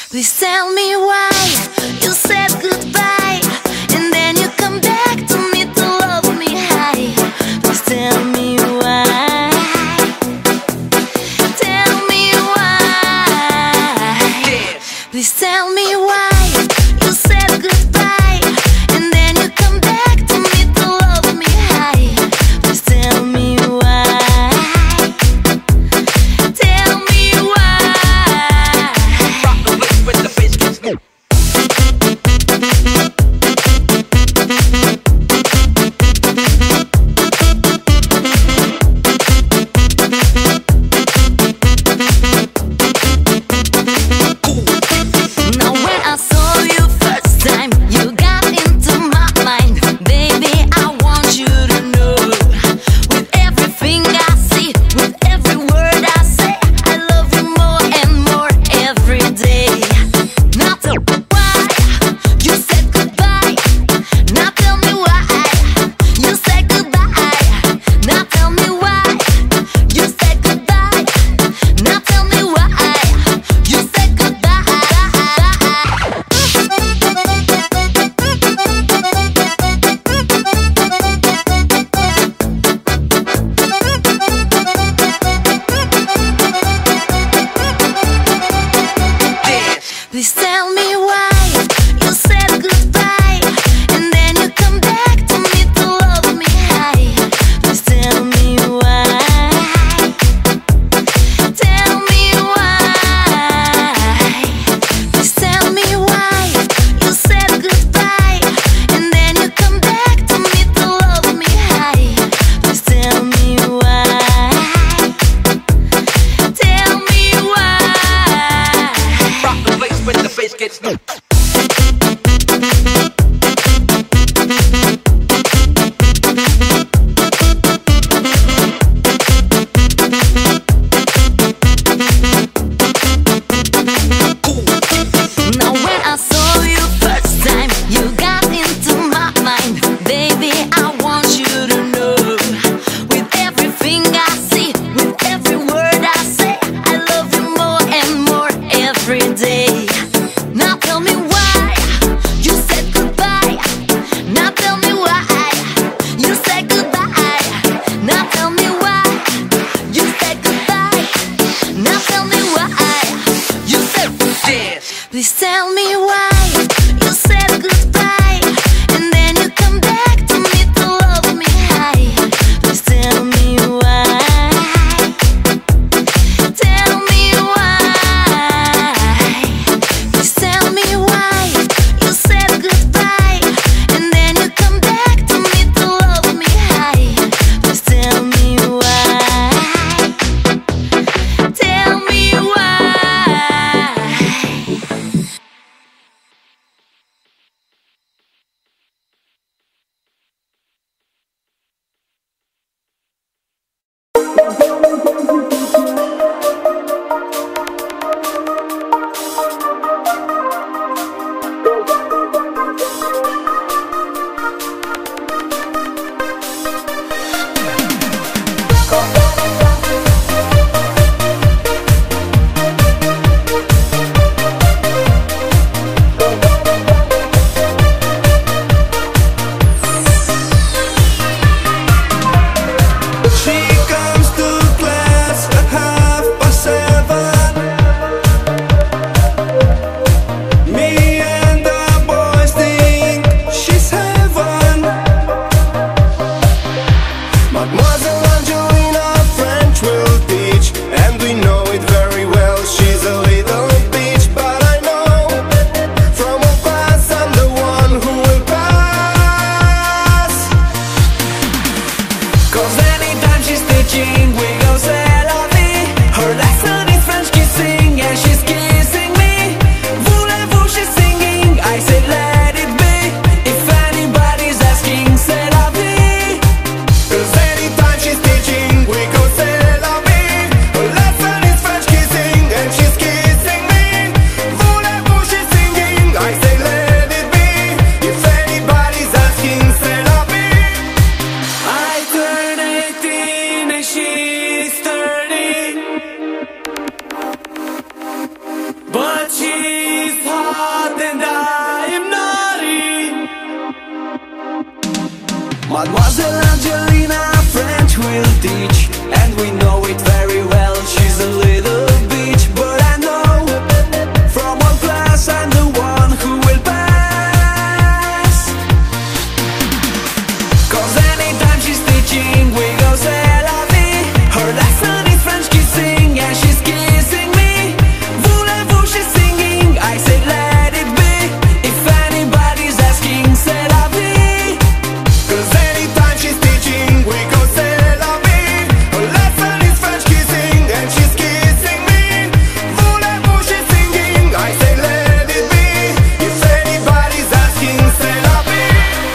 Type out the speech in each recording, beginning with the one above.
Please tell me why you said goodbye and then you come back to me to love me high. Please tell me why. Tell me why. Please tell me why you said goodbye and then you come back to me to love me high. Please tell me why. Tell me why. Rock the place with the bass gets new. Now when I saw you first time, you got into my mind. Baby, I want you to know, with everything I see, with every word I say, I love you more and more every day. Now tell me why you said goodbye. Now tell me why you said goodbye. Now tell me why you said goodbye. Now tell me why you said goodbye. Please tell me why you said goodbye and then you come back to me to love me high. Please tell me why. Tell me why. Please tell me why you said goodbye and then you come back to me to love me high. Please tell me why. Tell me why. Rock the place with the bass gets new. Now when I saw you first time, you got into my mind. Baby, I want you to know, with everything I see, with every word I say, I love you more and more every day. Now tell me why you said goodbye. Now tell me why you said goodbye. Now tell me why you said goodbye. Now tell me why you said Dance. Please tell me why you said goodbye and then you come back to me to love me high. Please tell me why. Tell me why. Please tell me why you said goodbye and then you come back to me to love me high. Please tell me why. Tell me why. Mademoiselle Angelina, French will teach, and we know it very well. She's a little bitch, but I know from all class I'm the one who will pass. 'Cause anytime she's teaching, we go c'est la vie. Her lesson is French kissing, and she's kissing me. Voulez-vous, she's singing, I say let it be. If anybody's asking, c'est la vie. 'Cause anytime she's teaching, we go c'est la vie. Her lesson is French kissing, and she's kissing me. Voulez-vous, she's singing, I say let it be. If anybody's asking, c'est la vie.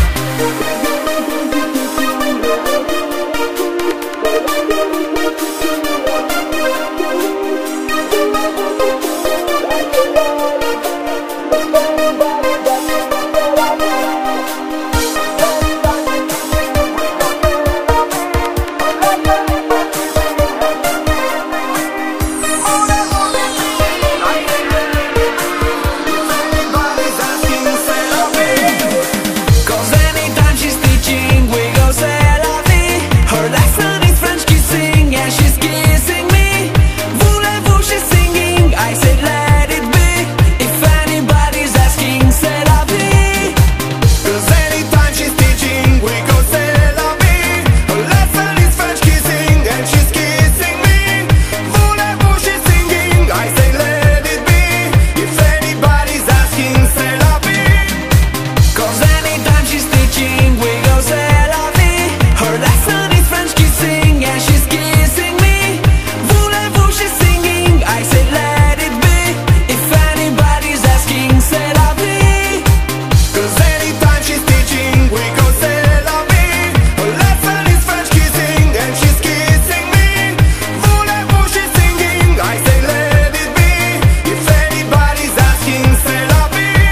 Everybody's asking, c'est la vie. 'Cause anytime she's teaching, we go c'est la vie. Her lesson is French kissing, and she's kissing me. Voulez-vous, she's singing, I say let it be. If anybody's asking, c'est la vie. 'Cause anytime she's teaching, we go c'est la vie. Her lesson is French kissing, and she's kissing me. Voulez-vous, she's singing, I say let it be. If anybody's asking, c'est la vie. 'Cause anytime she's teaching, we go c'est la vie. Her lesson is French kissing, and she's kissing me. Voulez-vous, she's singing, I say let it be. If anybody's asking, c'est la vie. 'Cause anytime she's teaching, we go c'est la vie. Her lesson is French kissing, and she's kissing me. Voulez-vous, she's singing, I say let it be. If anybody's asking, c'est la vie.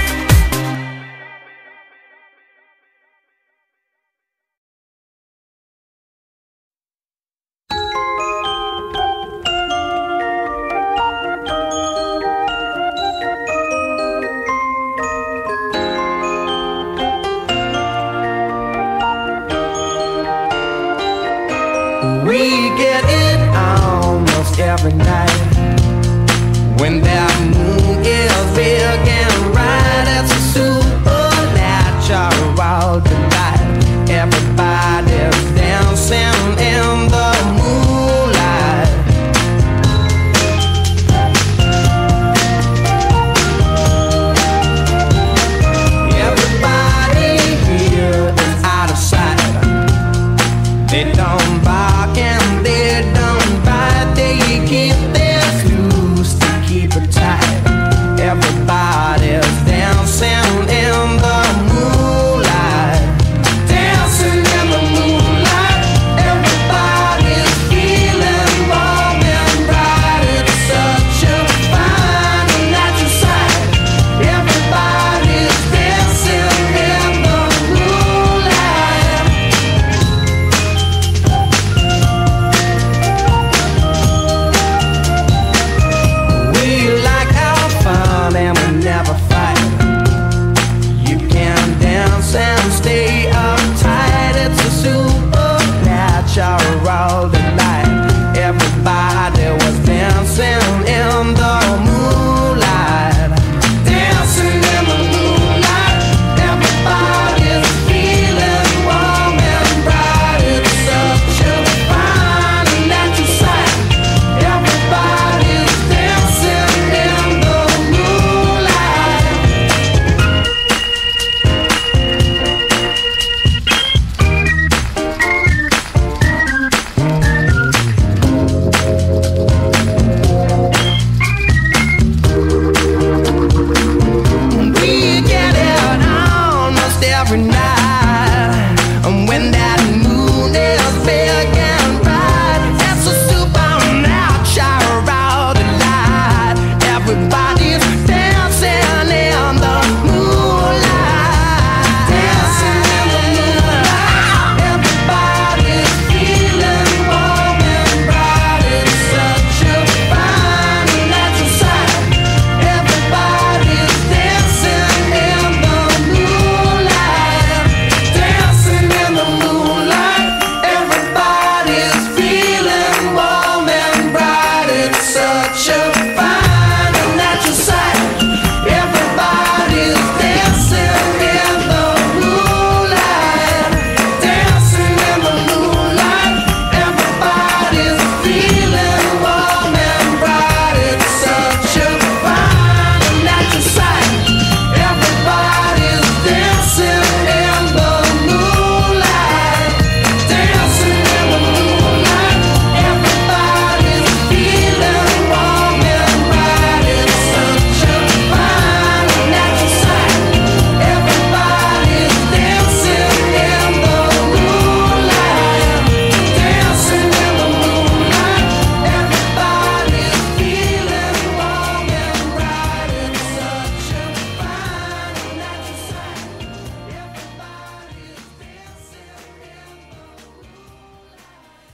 We get it almost every night when that moon